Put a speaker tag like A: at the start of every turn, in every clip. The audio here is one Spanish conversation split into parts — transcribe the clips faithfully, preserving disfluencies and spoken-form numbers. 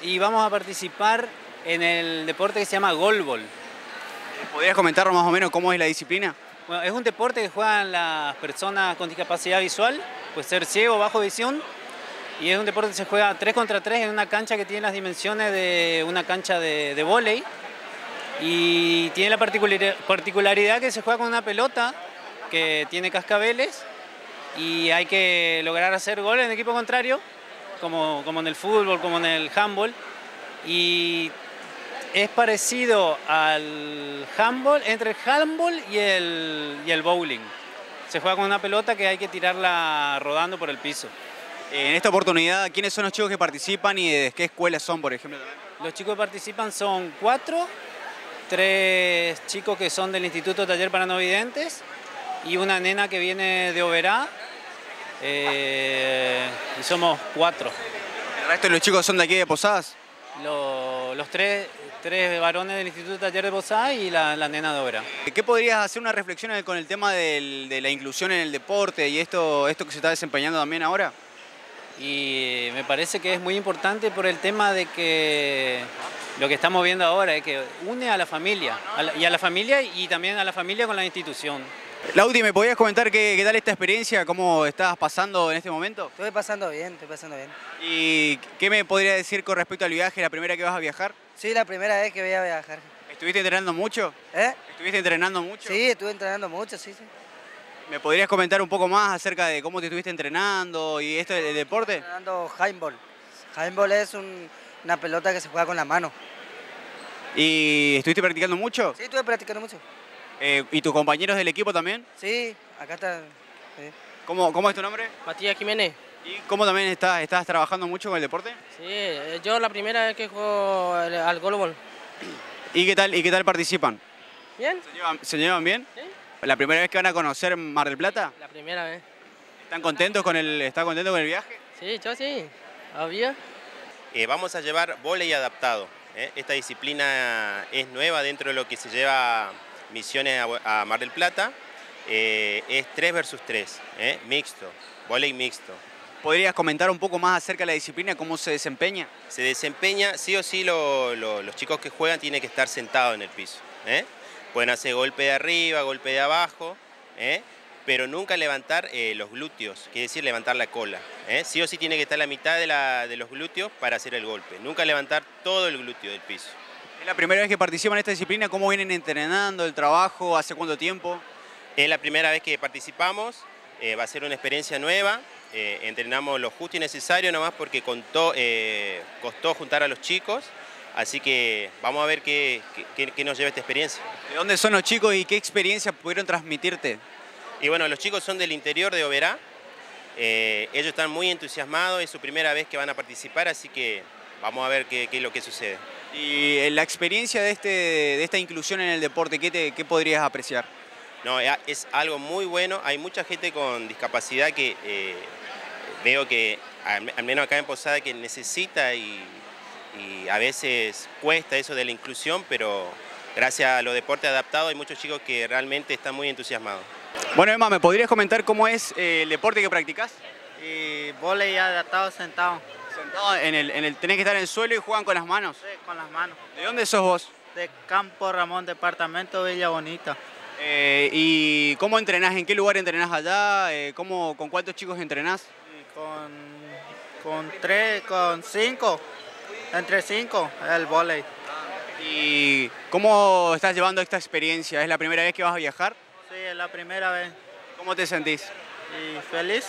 A: y vamos a participar en el deporte que se llama goalball.
B: ¿Podrías comentarnos más o menos cómo es la disciplina?
A: Bueno, es un deporte que juegan las personas con discapacidad visual, puede ser ciego o bajo visión, y es un deporte que se juega tres contra tres en una cancha que tiene las dimensiones de una cancha de, de vóley, y tiene la particularidad que se juega con una pelota que tiene cascabeles y hay que lograr hacer gol en el equipo contrario, como, como en el fútbol, como en el handball, y es parecido al handball, entre el handball y el, y el bowling. Se juega con una pelota que hay que tirarla rodando por el piso.
B: En esta oportunidad, ¿quiénes son los chicos que participan y de qué escuelas son, por ejemplo?
A: Los chicos que participan son cuatro, tres chicos que son del Instituto Taller para No Videntes y una nena que viene de Oberá, eh, y somos cuatro.
B: ¿El resto de los chicos son de aquí de Posadas?
A: Los, los tres, tres varones del Instituto Taller de Posadas y la, la nena de Oberá.
B: ¿Qué podrías hacer una reflexión con el tema del, de la inclusión en el deporte y esto, esto que se está desempeñando también ahora?
A: Y me parece que es muy importante por el tema de que lo que estamos viendo ahora es que une a la familia, a la, y a la familia y también a la familia con la institución.
B: Lauti, ¿me podías comentar qué, qué tal esta experiencia, cómo estás pasando en este momento?
C: Estoy pasando bien, estoy pasando bien.
B: ¿Y qué me podrías decir con respecto al viaje, la primera que vas a viajar?
C: Sí, la primera vez que voy a viajar.
B: ¿Estuviste entrenando mucho?
C: ¿Eh?
B: ¿Estuviste entrenando mucho?
C: Sí, estuve entrenando mucho, sí, sí.
B: ¿Me podrías comentar un poco más acerca de cómo te estuviste entrenando y esto del deporte?
C: Estoy entrenando handball. Handball es un, una pelota que se juega con la mano.
B: ¿Y estuviste practicando mucho?
C: Sí, estuve practicando mucho.
B: Eh, ¿Y tus compañeros del equipo también?
C: Sí, acá está. Sí.
B: ¿Cómo, ¿Cómo es tu nombre?
D: Matías Jiménez.
B: ¿Y cómo también estás, estás trabajando mucho con el deporte?
D: Sí, yo la primera vez que juego al goalball.
B: ¿Y qué tal, y qué tal participan?
D: ¿Bien?
B: ¿Se llevan, ¿se llevan bien?
D: Sí.
B: ¿La primera vez que van a conocer Mar del Plata?
D: La primera vez.
B: ¿Están contentos con el, ¿están contentos con el viaje?
D: Sí, yo sí. Obvio.
E: Eh, vamos a llevar vóley adaptado. ¿eh? Esta disciplina es nueva dentro de lo que se lleva misiones a, a Mar del Plata. Eh, es tres versus tres, ¿eh? mixto, vóley mixto.
B: ¿Podrías comentar un poco más acerca de la disciplina, cómo se desempeña?
E: Se desempeña, sí o sí lo, lo, los chicos que juegan tienen que estar sentados en el piso. ¿eh? Pueden hacer golpe de arriba, golpe de abajo, ¿eh? pero nunca levantar eh, los glúteos, quiere decir levantar la cola. ¿eh? Sí o sí tiene que estar la mitad de, la, de los glúteos para hacer el golpe. Nunca levantar todo el glúteo del piso.
B: ¿Es la primera vez que participan en esta disciplina? ¿Cómo vienen entrenando, el trabajo, hace cuánto tiempo?
E: Es la primera vez que participamos, eh, va a ser una experiencia nueva. Eh, entrenamos lo justo y necesario nomás porque contó, eh, costó juntar a los chicos. Así que vamos a ver qué, qué, qué nos lleva esta experiencia.
B: ¿De dónde son los chicos y qué experiencia pudieron transmitirte?
E: Y bueno, los chicos son del interior de Oberá. Eh, ellos están muy entusiasmados, es su primera vez que van a participar, así que vamos a ver qué, qué es lo que sucede.
B: Y la experiencia de, este, de esta inclusión en el deporte, ¿qué, te, qué podrías apreciar?
E: No, es algo muy bueno. Hay mucha gente con discapacidad que eh, veo que, al, al menos acá en Posada, que necesita y... y a veces cuesta eso de la inclusión, pero gracias a los deportes adaptados hay muchos chicos que realmente están muy entusiasmados.
B: Bueno, Emma, ¿me podrías comentar cómo es eh, el deporte que practicás?
F: Y vóley adaptado sentado.
B: Sentado en el, en el, tenés que estar en el suelo y juegan con las manos.
F: Sí, con las manos.
B: ¿De dónde sos vos?
F: De Campo Ramón, departamento Villa Bonita.
B: Eh, ¿Y cómo entrenás? ¿En qué lugar entrenás allá? Eh, ¿cómo, ¿Con cuántos chicos entrenás?
F: Y con, con tres, con cinco. Entre cinco, el vóley.
B: ¿Y cómo estás llevando esta experiencia? ¿Es la primera vez que vas a viajar?
F: Sí, es la primera vez.
B: ¿Cómo te sentís?
F: Y feliz.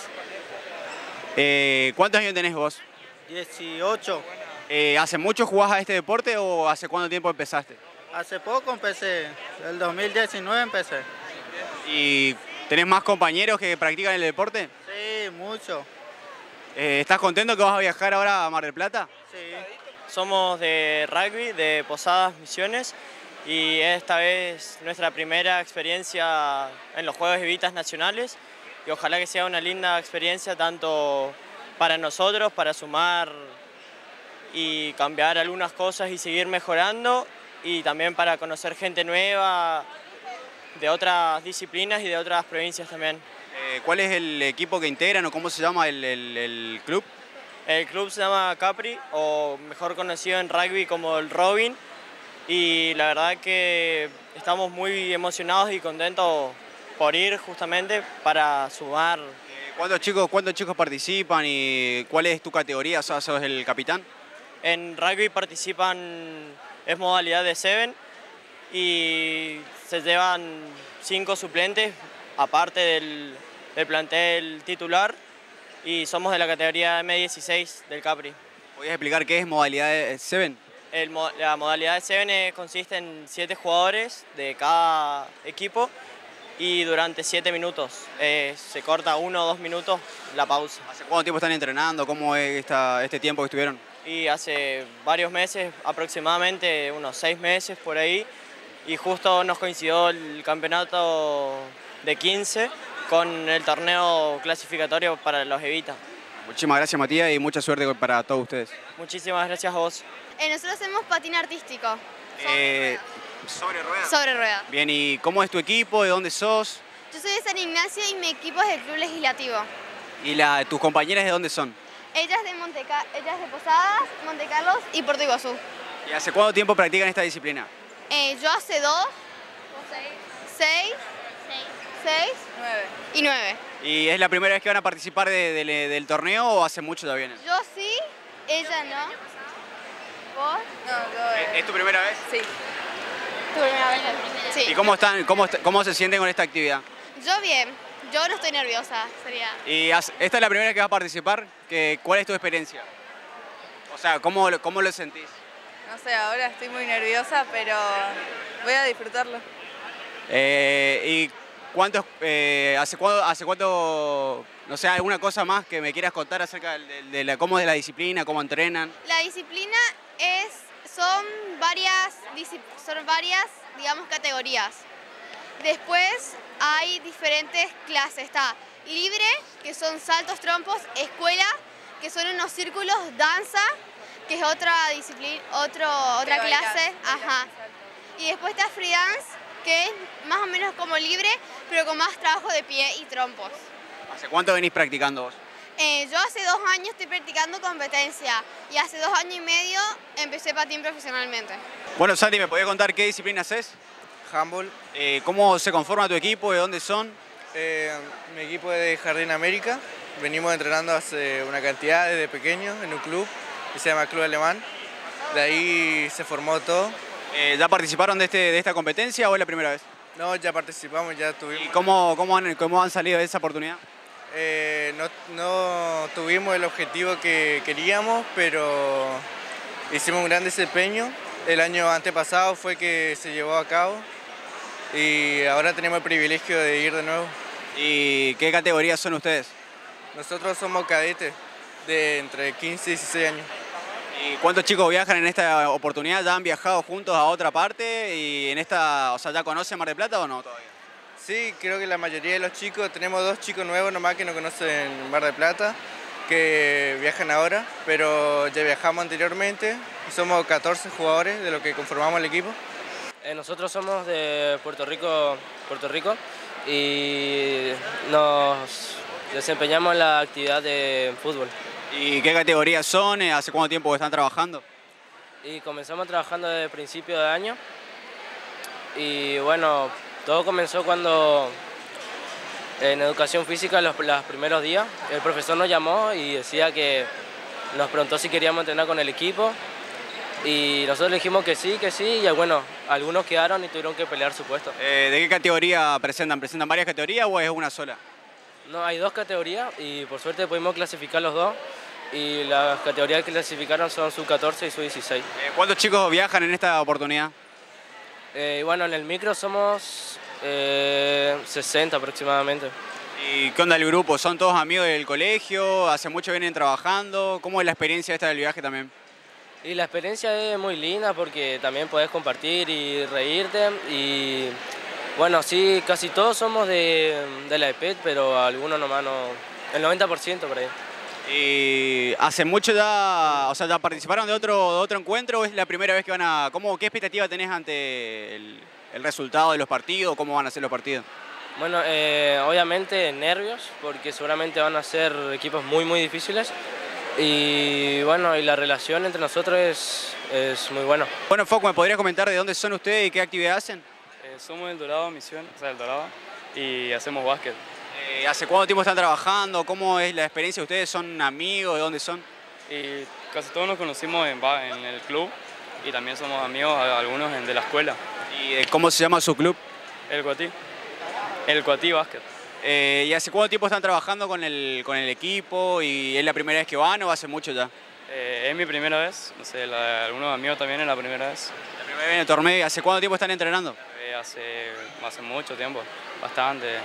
B: Eh, ¿Cuántos años tenés vos?
F: dieciocho.
B: Eh, ¿Hace mucho jugás a este deporte o hace cuánto tiempo empezaste?
F: Hace poco empecé, el dos mil diecinueve empecé.
B: ¿Y tenés más compañeros que practican el deporte?
F: Sí, mucho.
B: Eh, ¿Estás contento que vas a viajar ahora a Mar del Plata?
F: Sí.
D: Somos de rugby, de Posadas Misiones, y esta vez nuestra primera experiencia en los Juegos Evitas Nacionales, y ojalá que sea una linda experiencia tanto para nosotros, para sumar y cambiar algunas cosas y seguir mejorando, y también para conocer gente nueva de otras disciplinas y de otras provincias también.
B: Eh, ¿Cuál es el equipo que integran o cómo se llama el, el, el club?
D: El club se llama Capri, o mejor conocido en rugby como el Robin, y la verdad que estamos muy emocionados y contentos por ir justamente para sumar.
B: ¿Cuántos chicos, cuántos chicos participan y cuál es tu categoría? ¿Sos, sos el capitán?
D: En rugby participan, es modalidad de seven, y se llevan cinco suplentes, aparte del, del plantel titular, y somos de la categoría eme dieciséis del Capri.
B: ¿Podrías explicar qué es modalidad de seven?
D: El, la modalidad de seven consiste en siete jugadores de cada equipo y durante siete minutos. Eh, se corta uno o dos minutos la pausa.
B: ¿Hace cuánto tiempo están entrenando? ¿Cómo es esta, este tiempo que estuvieron?
D: Y hace varios meses, aproximadamente unos seis meses por ahí, y justo nos coincidió el campeonato de quince con el torneo clasificatorio para los Evita.
B: Muchísimas gracias, Matías, y mucha suerte para todos ustedes.
D: Muchísimas gracias a vos.
G: Eh, nosotros hacemos patín artístico.
B: Eh, ¿Sobre ruedas?
G: Sobre rueda.
B: Bien, ¿y cómo es tu equipo? ¿De dónde sos?
G: Yo soy de San Ignacio y mi equipo es del Club Legislativo.
B: ¿Y la, tus compañeras de dónde son?
G: Ellas de, Monteca ellas de Posadas, Monte Carlos y Puerto Iguazú.
B: ¿Y hace cuánto tiempo practican esta disciplina?
G: Eh, yo hace dos, seis, seis y nueve.
B: ¿Y es la primera vez que van a participar de, de, del torneo o hace mucho ya vienen?
G: Yo sí, ella no. ¿Vos?
H: No, yo...
B: ¿Es, ¿Es tu primera vez?
H: Sí.
G: ¿Tu primera vez? Sí.
B: ¿Y cómo, están, cómo, cómo se sienten con esta actividad?
G: Yo bien. Yo no estoy nerviosa, sería.
B: ¿Y esta es la primera vez que vas a participar? ¿Qué, ¿Cuál es tu experiencia? O sea, ¿cómo, cómo lo sentís?
H: No sé, ahora estoy muy nerviosa, pero voy a disfrutarlo.
B: Eh, ¿Y cuántos, eh, hace, cuánto, hace cuánto, no sé, alguna cosa más que me quieras contar acerca de, de la, cómo es la disciplina, cómo entrenan?
G: La disciplina es, son varias, son varias, digamos, categorías. Después hay diferentes clases. Está libre, que son saltos, trompos, escuela, que son unos círculos, danza, que es otra disciplina, otro, otra
H: bailar,
G: clase.
H: bailar,
G: Ajá. Y después está free dance, que es más o menos como libre, pero con más trabajo de pie y trompos.
B: ¿Hace cuánto venís practicando vos?
G: Eh, yo hace dos años estoy practicando competencia y hace dos años y medio empecé patín profesionalmente.
B: Bueno, Santi, ¿me podías contar qué disciplina haces?
I: Handball.
B: Eh, ¿Cómo se conforma tu equipo? ¿De dónde son?
I: Eh, mi equipo es de Jardín América. Venimos entrenando hace una cantidad desde pequeños en un club que se llama Club Alemán. De ahí se formó todo.
B: Eh, ¿Ya participaron de, este, de esta competencia o es la primera vez?
I: No, ya participamos, ya tuvimos.
B: ¿Y cómo, cómo, han, cómo han salido de esa oportunidad?
I: Eh, no, no tuvimos el objetivo que queríamos, pero hicimos un gran desempeño. El año antepasado fue que se llevó a cabo y ahora tenemos el privilegio de ir de nuevo.
B: ¿Y qué categorías son ustedes?
I: Nosotros somos cadetes de entre quince y dieciséis años.
B: ¿Y cuántos chicos viajan en esta oportunidad? ¿Ya han viajado juntos a otra parte? ¿Y en esta, o sea, ya conocen Mar del Plata o no todavía?
I: Sí, creo que la mayoría de los chicos, tenemos dos chicos nuevos nomás que no conocen Mar del Plata, que viajan ahora, pero ya viajamos anteriormente y somos catorce jugadores de los que conformamos el equipo.
J: Eh, nosotros somos de Puerto Rico, Puerto Rico y nos desempeñamos en la actividad de fútbol.
B: ¿Y qué categorías son? ¿Hace cuánto tiempo están trabajando?
J: Y comenzamos trabajando desde principio de año y bueno, todo comenzó cuando en educación física los, los primeros días el profesor nos llamó y decía que nos preguntó si queríamos entrenar con el equipo y nosotros le dijimos que sí, que sí y bueno, algunos quedaron y tuvieron que pelear su puesto.
B: Eh, ¿De qué categoría presentan? ¿Presentan varias categorías o es una sola?
J: No, hay dos categorías y por suerte pudimos clasificar los dos y las categorías que clasificaron son sub catorce y sub dieciséis.
B: Eh, ¿Cuántos chicos viajan en esta oportunidad?
J: Eh, bueno, en el micro somos eh, sesenta aproximadamente.
B: ¿Y qué onda el grupo? ¿Son todos amigos del colegio? ¿Hace mucho vienen trabajando? ¿Cómo es la experiencia esta del viaje también?
J: Y la experiencia es muy linda porque también podés compartir y reírte y bueno, sí, casi todos somos de, de la E P E T, pero algunos nomás no, el noventa por ciento por ahí.
B: ¿Y hace mucho ya, o sea, ya participaron de otro, de otro encuentro o es la primera vez que van a, cómo, qué expectativa tenés ante el, el resultado de los partidos, cómo van a ser los partidos?
J: Bueno, eh, obviamente nervios porque seguramente van a ser equipos muy muy difíciles Y bueno, y la relación entre nosotros es, es muy buena.
B: Bueno, Foco, ¿me podrías comentar de dónde son ustedes y qué actividad hacen?
K: Eh, somos del Dorado Misión, o sea, del Dorado, y hacemos básquet.
B: Eh, ¿Hace cuánto tiempo están trabajando? ¿Cómo es la experiencia de ustedes? ¿Son amigos? ¿De dónde son?
K: Y casi todos nos conocimos en, ba- en el club y también somos amigos a- algunos en- de la escuela.
B: ¿Y eh, cómo se llama su club?
K: El Cuatí. El Cuatí Básquet.
B: Eh, ¿Y hace cuánto tiempo están trabajando con el, con el equipo? ¿Y es la primera vez que van o hace mucho ya?
K: Eh, es mi primera vez, no sé, la de algunos amigos también es la primera vez.
B: La primera vez en el torneo. ¿Hace cuánto tiempo están entrenando?
K: Eh, hace, hace mucho tiempo, bastante.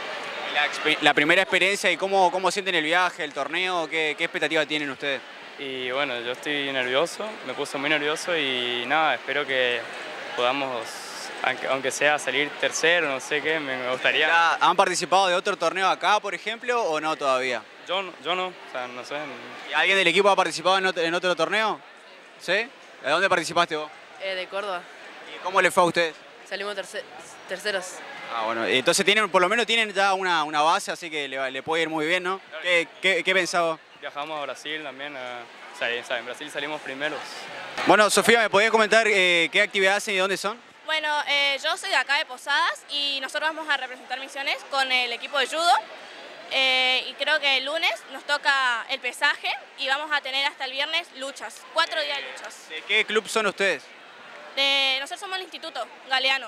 B: La, expe- la primera experiencia y cómo, cómo sienten el viaje, el torneo, ¿qué, qué expectativa tienen ustedes?
K: Y bueno, yo estoy nervioso, me puse muy nervioso y nada, espero que podamos, aunque, aunque sea salir tercero, no sé qué, me, me gustaría.
B: ¿Ya ¿Han participado de otro torneo acá, por ejemplo, o no todavía?
K: Yo, no- yo no, o sea, no sé.
B: ¿Y alguien del equipo ha participado en otro, en otro torneo? ¿Sí? ¿De dónde participaste vos?
L: Eh, de Córdoba.
B: ¿Y cómo les fue a ustedes?
L: Salimos terce- terceros.
B: Ah, bueno, entonces tienen, por lo menos tienen ya una, una base, así que le, le puede ir muy bien, ¿no? ¿Qué, qué, qué pensaba?
K: Viajamos a Brasil también, eh, o sea, o sea, en Brasil salimos primeros.
B: Bueno, Sofía, ¿me podías comentar eh, qué actividad hacen y dónde son?
M: Bueno, eh, yo soy de acá de Posadas y nosotros vamos a representar Misiones con el equipo de judo. Eh, y creo que el lunes nos toca el pesaje y vamos a tener hasta el viernes luchas, cuatro días de luchas.
B: ¿De qué club son ustedes?
M: De, nosotros somos el Instituto Galeano.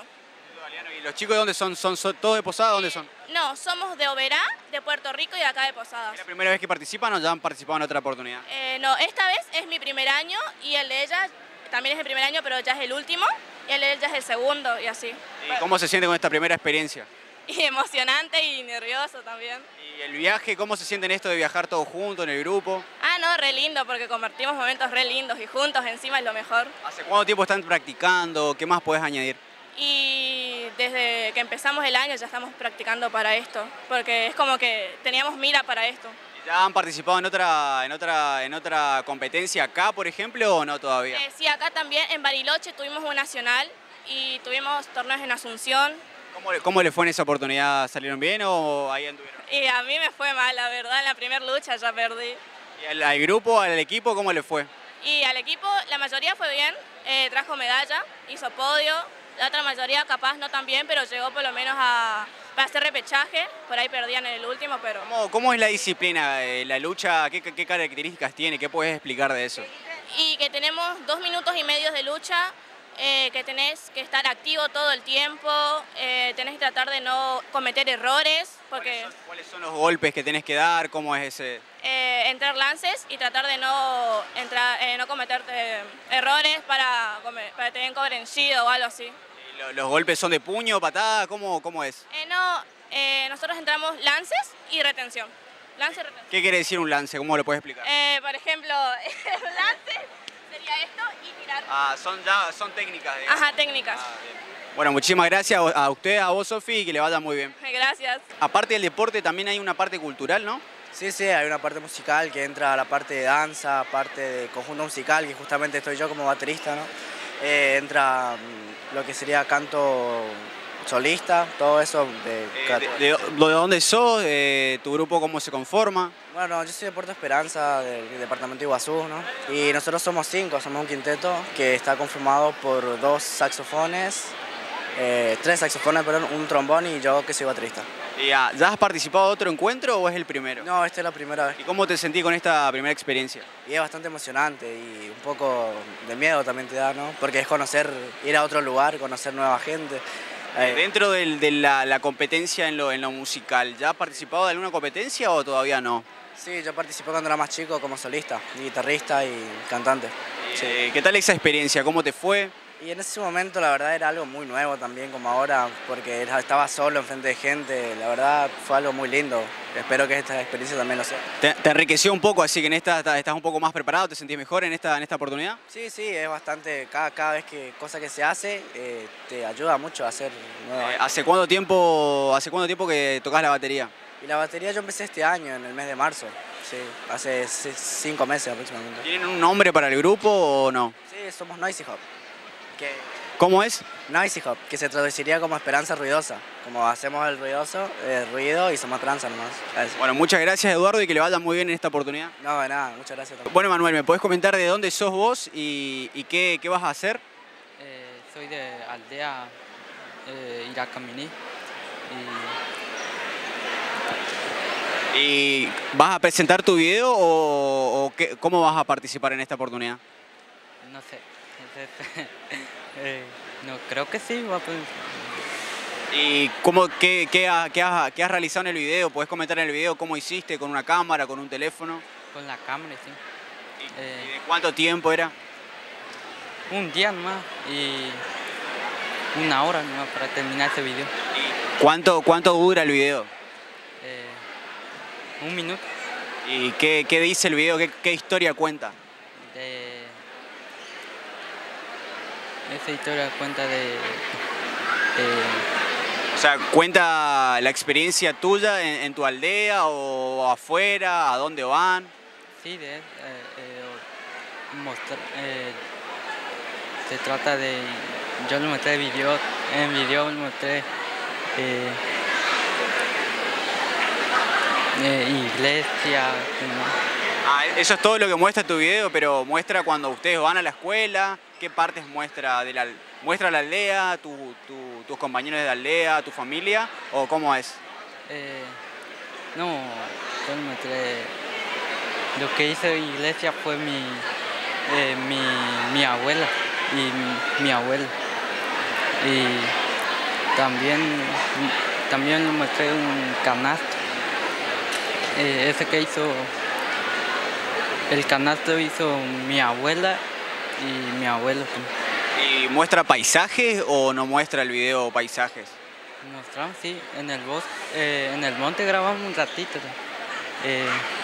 B: ¿Y los chicos de dónde son? ¿Son, son todos de Posada? ¿Dónde son?
M: No, somos de Oberá, de Puerto Rico y de acá de Posadas.
B: ¿Es la primera vez que participan o ya han participado en otra oportunidad?
M: Eh, no, esta vez es mi primer año y el de ella también es el primer año, pero ya es el último. Y el de ella es el segundo y así.
B: ¿Y cómo se siente con esta primera experiencia?
M: Y emocionante y nervioso también.
B: ¿Y el viaje? ¿Cómo se sienten esto de viajar todos juntos en el grupo?
M: Ah, no, re lindo porque compartimos momentos re lindos y juntos encima es lo mejor.
B: ¿Hace cuánto tiempo están practicando? ¿Qué más puedes añadir?
M: Y desde que empezamos el año ya estamos practicando para esto, porque es como que teníamos mira para esto.
B: ¿Ya han participado en otra, en otra, en otra competencia acá, por ejemplo, o no todavía?
M: Eh, sí, acá también en Bariloche tuvimos un nacional y tuvimos torneos en Asunción.
B: ¿Cómo, le- cómo les fue en esa oportunidad? ¿Salieron bien o ahí anduvieron?
M: Y a mí me fue mal, la verdad, en la primera lucha ya perdí.
B: ¿Y al, al grupo, al equipo, cómo les fue?
M: Y al equipo, la mayoría fue bien, eh, trajo medalla, hizo podio, la otra mayoría capaz no tan bien, pero llegó por lo menos a, para hacer repechaje, por ahí perdían en el último, pero...
B: ¿Cómo, cómo es la disciplina, eh, la lucha? ¿Qué, qué características tiene? ¿Qué puedes explicar de eso?
M: Y que tenemos dos minutos y medio de lucha, eh, que tenés que estar activo todo el tiempo, eh, tenés que tratar de no cometer errores, porque...
B: ¿Cuáles son, cuáles son los golpes que tenés que dar? ¿Cómo es ese...?
M: eh, entrar lances y tratar de no, entrar, eh, no cometer eh, errores para, come- para tener vencido o algo así.
B: ¿Y lo- ¿Los golpes son de puño, patada? ¿Cómo, cómo es?
M: Eh, no, eh, nosotros entramos lances y retención. Lance y retención.
B: ¿Qué quiere decir un lance? ¿Cómo lo puedes explicar?
M: Eh, por ejemplo, el lance sería esto y tirar.
B: Ah, son, ya, son técnicas, digamos.
M: Ajá, técnicas.
B: Bueno, muchísimas gracias a usted, a vos, Sofi, y que le vaya muy bien.
M: Gracias.
B: Aparte del deporte, también hay una parte cultural, ¿no?
C: Sí, sí, hay una parte musical que entra a la parte de danza, parte de conjunto musical, que justamente estoy yo como baterista, ¿no? Eh, entra mm, lo que sería canto solista, todo eso. De,
B: Eh, de, de- ¿De dónde sos? Eh, ¿Tu grupo cómo se conforma?
C: Bueno, yo soy de Puerto Esperanza, del departamento de Iguazú, ¿no? Y nosotros somos cinco, somos un quinteto que está conformado por dos saxofones, eh, tres saxofones, perdón, un trombón y yo que soy baterista.
B: Y, ah, ¿Ya has participado de otro encuentro o es el primero?
C: No, esta es la primera vez.
B: ¿Y cómo te sentís con esta primera experiencia?
C: Y es bastante emocionante y un poco de miedo también te da, ¿no? Porque es conocer, ir a otro lugar, conocer nueva gente.
B: Eh, Dentro del- de la, la competencia en lo, en lo musical, ¿ya has participado de alguna competencia o todavía no?
C: Sí, yo participé cuando era más chico como solista, guitarrista y cantante.
B: Eh, ¿Qué tal esa experiencia? ¿Cómo te fue?
C: Y en ese momento la verdad era algo muy nuevo también como ahora, porque era- estaba solo enfrente de gente, la verdad fue algo muy lindo. Espero que esta experiencia también lo sea.
B: ¿Te, te enriqueció un poco, así que en esta estás estás un poco más preparado? ¿Te sentís mejor en esta, en esta oportunidad?
C: Sí, sí, es bastante, cada, cada vez que cosa que se hace eh, te ayuda mucho a hacer nuevas.
B: Eh, ¿Hace cuánto tiempo, hace cuánto tiempo que tocas la batería?
C: Y la batería yo empecé este año, en el mes de marzo, sí, hace c- cinco meses aproximadamente.
B: ¿Tienen un nombre para el grupo o no?
C: Sí, somos Noisy Hop. Que
B: ¿Cómo es?
C: Noisy Hop, que se traduciría como esperanza ruidosa. Como hacemos el ruidoso, el ruido y somos tranza nomás. Eso.
B: Bueno, muchas gracias Eduardo y que le vaya muy bien en esta oportunidad.
C: No, de nada, muchas gracias. También.
B: Bueno Manuel, ¿me podés comentar de dónde sos vos y, y qué, qué vas a hacer?
N: Eh, soy de aldea eh, Iracaminí.
B: Y... ¿Y vas a presentar tu video o, o qué, cómo vas a participar en esta oportunidad?
N: No sé. eh, no, creo que sí. Va a
B: ¿Y cómo, qué, qué, ha, qué, has, qué has realizado en el video? ¿Puedes comentar en el video cómo hiciste? ¿Con una cámara, con un teléfono?
N: Con la cámara, sí.
B: ¿Y,
N: eh,
B: ¿y de cuánto tiempo era?
N: Un día nomás y una hora nomás para terminar ese video.
B: ¿Y cuánto, cuánto dura el video?
N: Eh, un minuto.
B: ¿Y qué, qué dice el video? ¿Qué, qué historia cuenta?
N: De... Esa historia cuenta de... de...
B: O sea, ¿cuenta la experiencia tuya en, en tu aldea o afuera? ¿A dónde van?
N: Sí, de, eh, eh, mostrar, eh, se trata de... Yo lo mostré en video, en video lo mostré eh, eh, iglesia. ¿No?
B: Ah, eso es todo lo que muestra tu video, pero muestra cuando ustedes van a la escuela, ¿qué partes muestra de la muestra la aldea, tu, tu, tus compañeros de la aldea, tu familia, o cómo es?
N: Eh, no, yo lo mostré. Lo que hizo iglesia fue mi, eh, mi, mi abuela y mi, mi abuelo. Y también, también le mostré un canasto. Eh, ese que hizo, el canasto hizo mi abuela y mi abuelo.
B: ¿Y muestra paisajes o no muestra el video paisajes?
N: Mostramos, sí, en el bosque, eh, en el monte grabamos un ratito. Eh,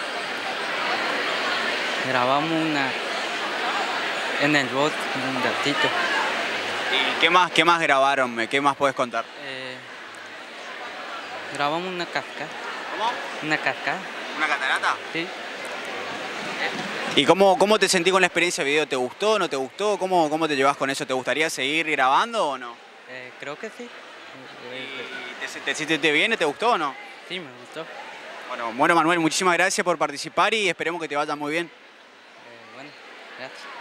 N: grabamos una, en el bosque un ratito.
B: ¿Y qué más, qué más grabaron? ¿Qué más puedes contar?
N: Eh, grabamos una cascada.
B: ¿Cómo?
N: Una cascada.
B: ¿Una catarata?
N: Sí.
B: ¿Y cómo, cómo te sentí con la experiencia de video? ¿Te gustó, no te gustó? ¿Cómo, cómo te llevas con eso? ¿Te gustaría seguir grabando o no?
N: Eh, creo que sí.
B: ¿Y te, te sentiste bien? ¿Te gustó o no?
N: Sí, me gustó.
B: Bueno, bueno Manuel, muchísimas gracias por participar y esperemos que te vaya muy bien.
N: Eh, bueno, gracias.